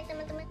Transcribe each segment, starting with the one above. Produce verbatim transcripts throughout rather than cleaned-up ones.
ya teman-teman.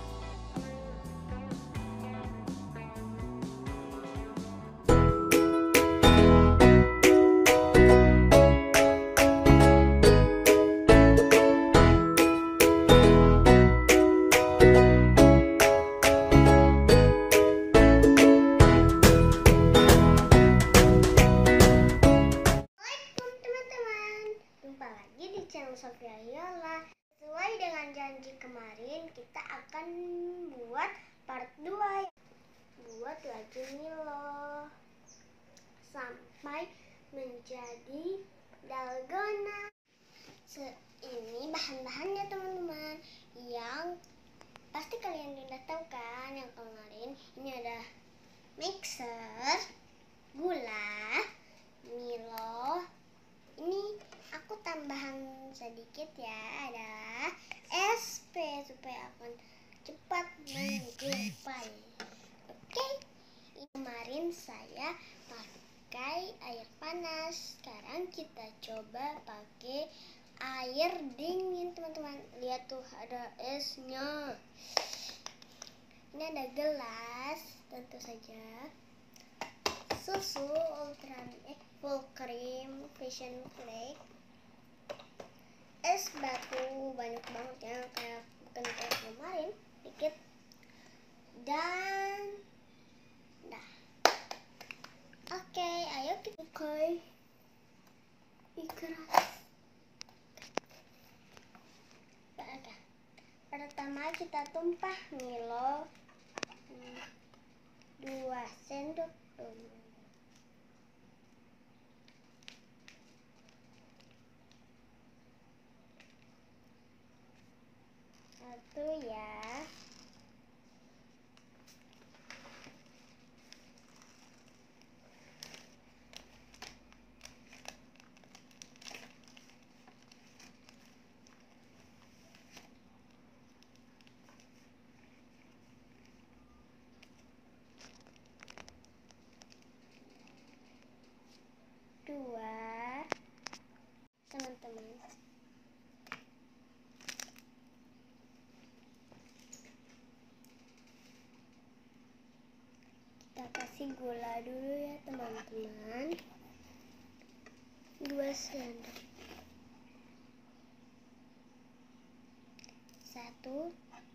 Channel Sofia Yola. Sesuai dengan janji kemarin, kita akan buat part dua. Buat lagi Milo sampai menjadi dalgona. Ini bahan-bahannya teman-teman, yang pasti kalian sudah tahu kan. Yang kemarin ini ada mixer, gula, Milo. Ini aku tambahan sedikit ya, adalah es pe supaya akan cepat menggupai. Oke, kemarin saya pakai air panas, sekarang kita coba pakai air dingin teman-teman. Lihat tuh, ada esnya. Ini ada gelas, tentu saja susu ultra eh, full cream fashion flake, es batu banyak banget ya, kayak bukan kayak kemarin, dikit, dan dah. Oke, ayo kita pakai keras. Oke, pertama kita tumpah Milo dua sendok dulu. Satu ya. Dua. Teman-teman, kita kasih gula dulu ya teman-teman, dua sendok. Satu,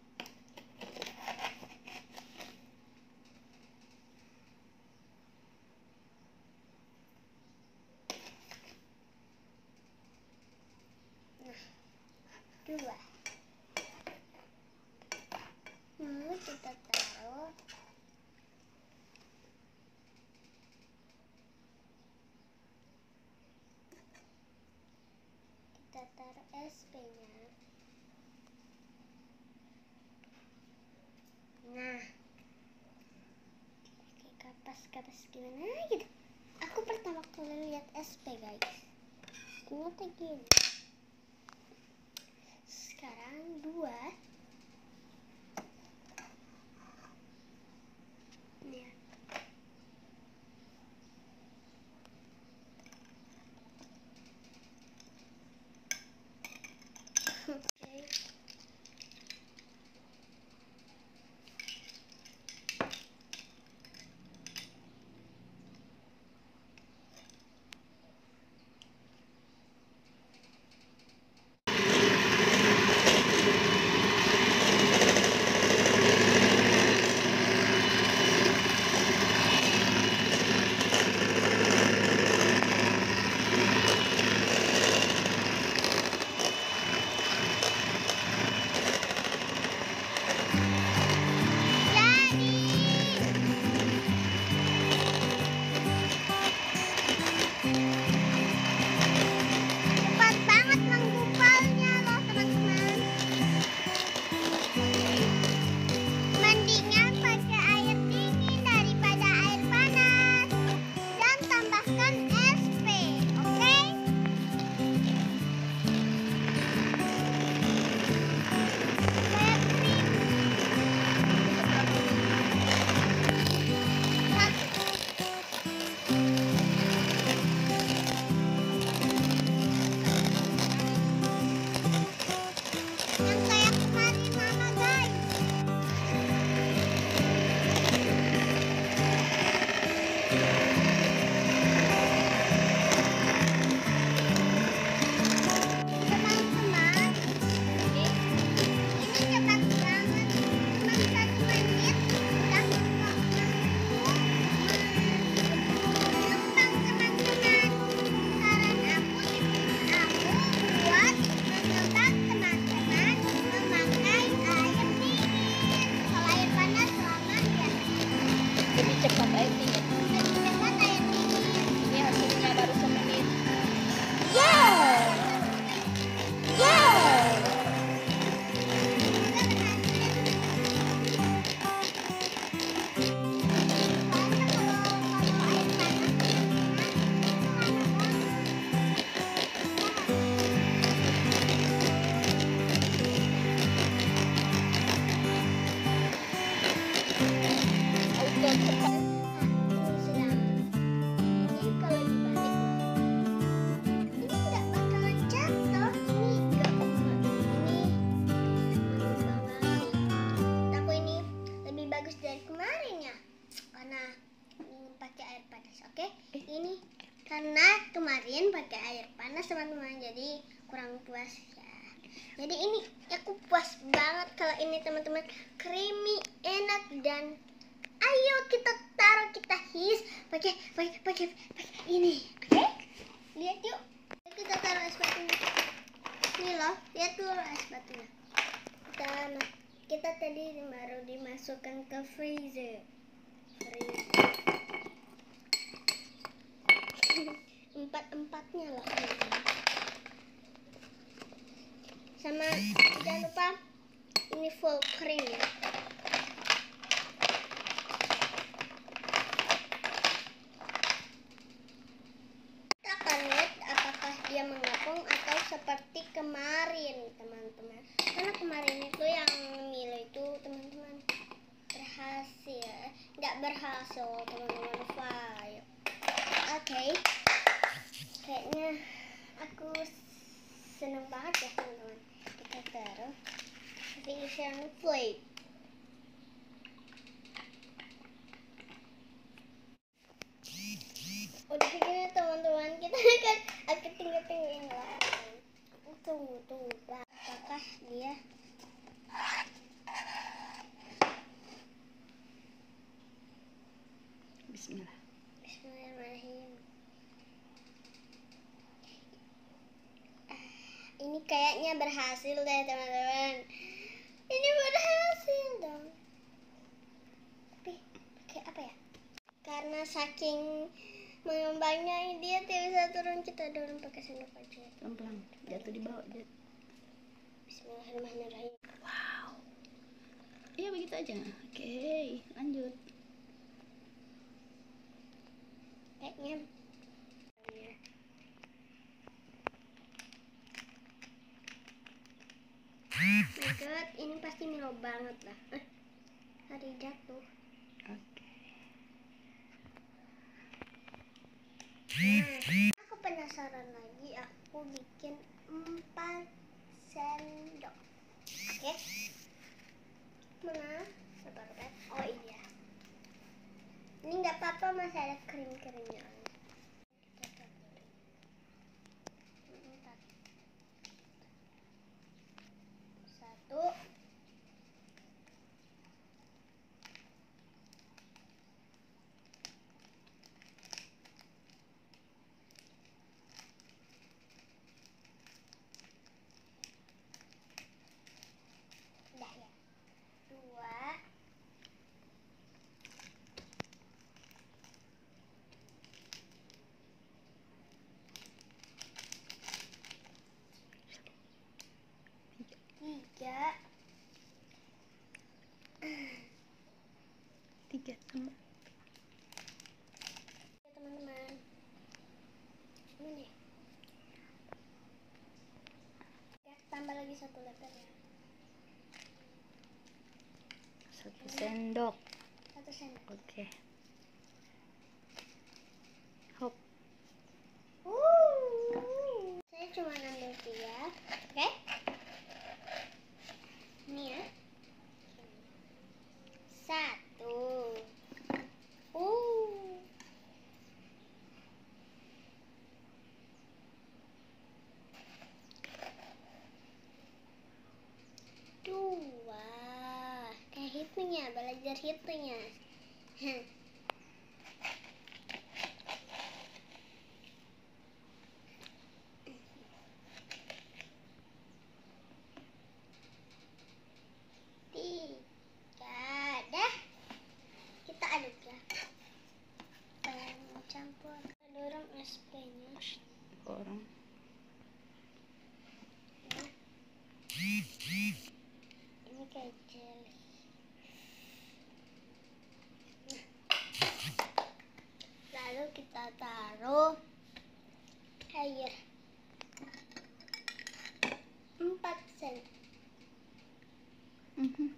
nah, dua. Lalu kita taruh kita taruh es pe-nya. Nah, pakai kapas-kapas gimana gitu. Aku pertama kali lihat es pe guys, ternyata gini. Sekarang dua. Lihat. Oke. bikin pakai air panas teman-teman, jadi kurang puas ya. Jadi ini aku puas banget kalau ini teman-teman, creamy, enak, dan ayo kita taruh, kita his pakai pakai pakai pakai ini. Oke? Okay? Lihat yuk. Kita taruh es batunya. Ini loh, lihat dulu es batunya. Kita kita tadi baru dimasukkan ke freezer. Freezer. Empat-empatnya loh. Sama jangan lupa ini full cream ya. Kita akan lihat apakah dia mengapung atau seperti kemarin teman-teman. Karena kemarin itu yang Milo itu teman-teman berhasil, nggak berhasil teman-teman fail. Oke, okay. Kayaknya aku seneng banget ya teman-teman. Kita taruh vision plate. Udah gini teman-teman, kita akan akan tinggal-tinggalin lah. Tunggu tunggu, apakah dia Bismillah. Bismillahirrahmanirrahim. Ini kayaknya berhasil deh teman-teman. Ini berhasil dong. Tapi pakai apa ya? Karena saking mengembangnya dia tidak bisa turun, kita dorong pakai sendok aja. Pelan-pelan, jatuh di bawah. Jatuh. Bismillahirrahmanirrahim. Wow. Iya begitu aja. Oke, lanjut. Kayaknya my God, ini pasti Milo banget lah. Eh, hari jatuh. Oke. Nah, aku penasaran lagi. Aku bikin empat sendok. Oke. Mana? Sebentar. Oh iya. Ini nggak apa-apa, masih ada krim-krimnya. Satu. Udah ya. Dua. Tiga. Tiga tambah. Ya teman-teman. Ini. Ya, tambah lagi satu lembar ya. Satu sendok. Satu sendok. Oke. Hop. Uh, saya cuma ambil tiga, oke? Okay? Ini ya. Satu. Uh. Dua. Kayak hitungnya, belajar hitungnya. Orang. Ini kayak jelly. Lalu kita taruh air empat sen. Mhm.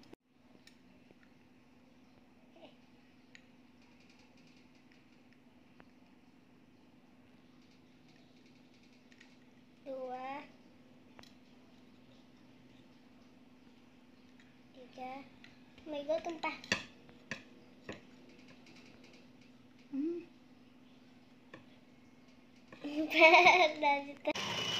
Dua, tiga. Oh my God, tumpah. Hmm. dompet dan itu.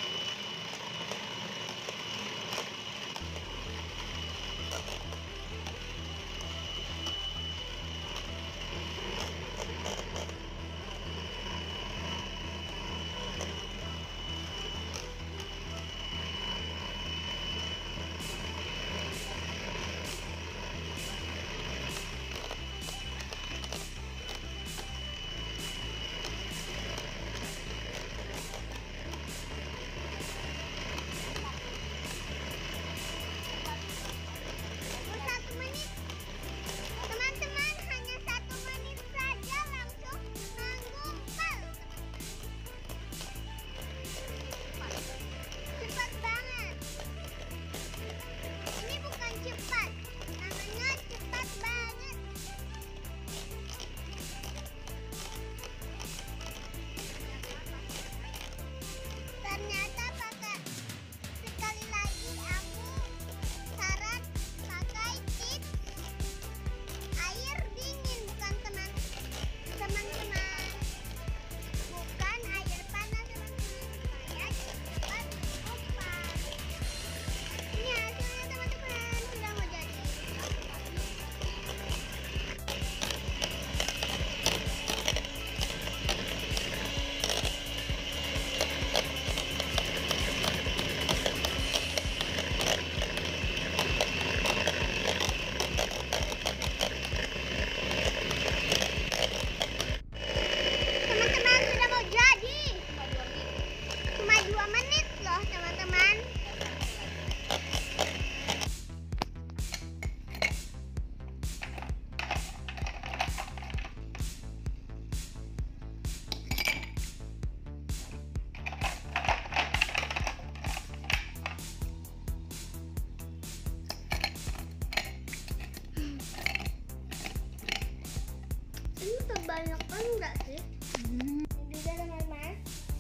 Kebanyakan enggak sih? Hmm. Ini juga teman-teman.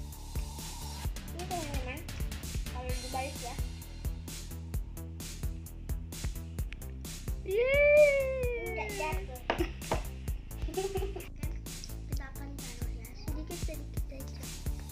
Ini teman-teman. Kalau dibalik ya. Yeay. Enggak jatuh. Kita akan taruh ya sedikit-sedikit aja.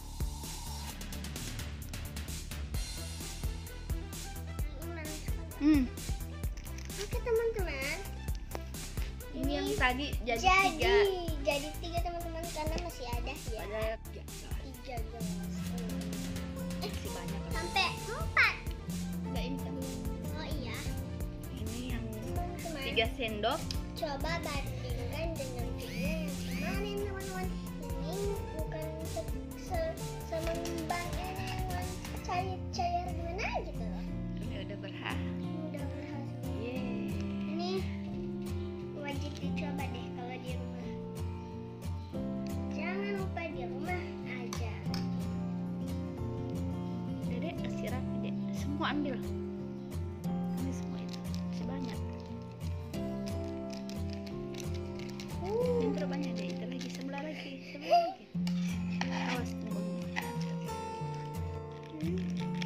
Ini manis sekali. Hmm. Oke teman-teman. Ini yang tadi jadi, Jadi tiga. jadi tiga teman-teman karena masih ada ya. Ada tiga. Tiga gelas. Hmm. Eh, Masih banyak. kan? sampai empat. Enggak ini kan. Oh iya. Ini yang Teman-teman. tiga sendok. Coba bandingkan dengan video yang kemarin teman-teman. Ini bukan se se semembang yang cair-cair gimana gitu loh. Ini udah berhah. Udah berhasil. Yeay. Ini wajib dicoba deh kalau di rumah. Jangan lupa di rumah aja. Dedek kasih rapi dek. Semua ambil. Ini semua itu. Masih banyak. Uh, Yang terbanyak deh. Itu lagi sebelah lagi. Sebelah lagi. Awas punggungnya. Hmm.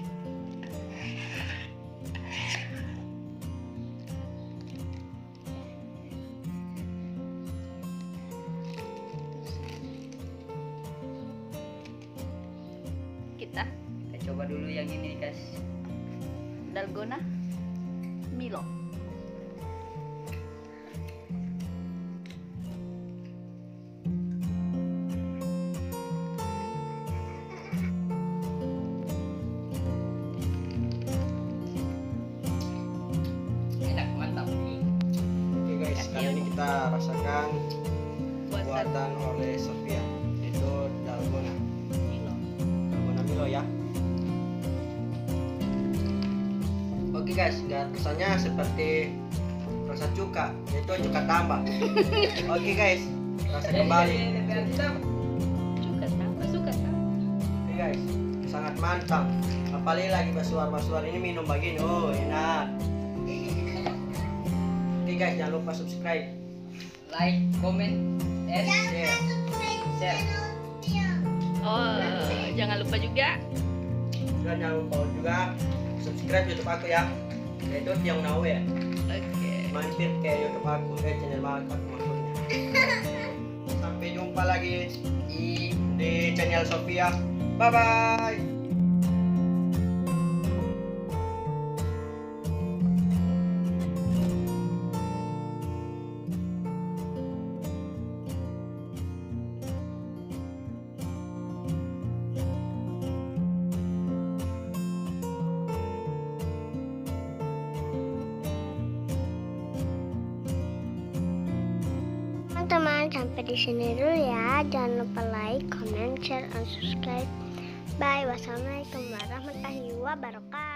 Kita Kita coba dulu yang ini guys. dalgona Milo. Enak, mantap. Oke guys, kali ini kita rasakan Buatan buatan oleh Sofia, itu dalgona, Milo. dalgona Milo ya. Oke guys, dan rasanya seperti rasa cuka, yaitu cuka tambah. Oke guys, rasa kembali. Suka tambah, suka tambah. Oke guys, sangat mantap. Apalagi lagi basuar-basuar ini minum begini, oh enak. Oke guys, jangan lupa subscribe, Like, comment, and share. share. Oh, jangan lupa juga Dan jangan lupa juga subscribe YouTube aku ya, yaitu Tiong Nawe ya. oke. Mampir ke YouTube aku, eh channel aku maksudnya. Sampai jumpa lagi Di di channel Sofia. Bye bye. Teman-teman, sampai di sini dulu ya. Jangan lupa like, comment, share, and subscribe. Bye. Wassalamualaikum warahmatullahi wabarakatuh.